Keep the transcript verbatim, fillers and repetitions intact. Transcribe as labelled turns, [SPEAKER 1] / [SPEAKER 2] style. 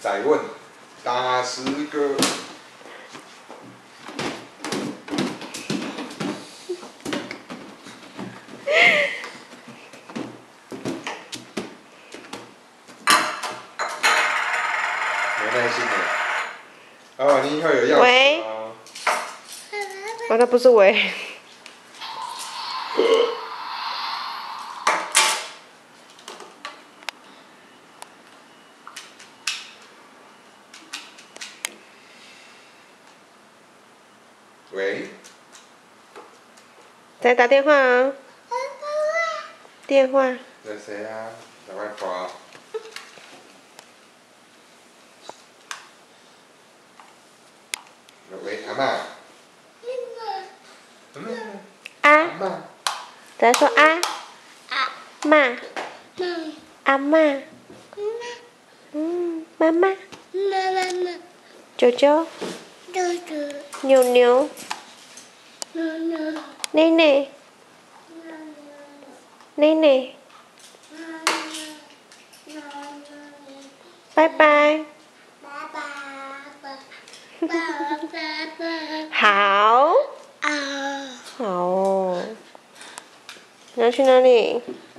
[SPEAKER 1] 再问，大师哥。没耐心的。哦，你以后有钥匙哦。
[SPEAKER 2] 哦，那不是喂。
[SPEAKER 1] 喂。
[SPEAKER 2] 再打电话啊。电话。
[SPEAKER 1] 这谁啊？赶快挂。喂，阿嬷。
[SPEAKER 2] 啊。
[SPEAKER 1] 阿嬷。
[SPEAKER 2] 再说啊。妈。阿嬷。嗯，妈妈。舅舅。牛牛。奶奶。奶奶。拜拜。好。好。你要去哪里？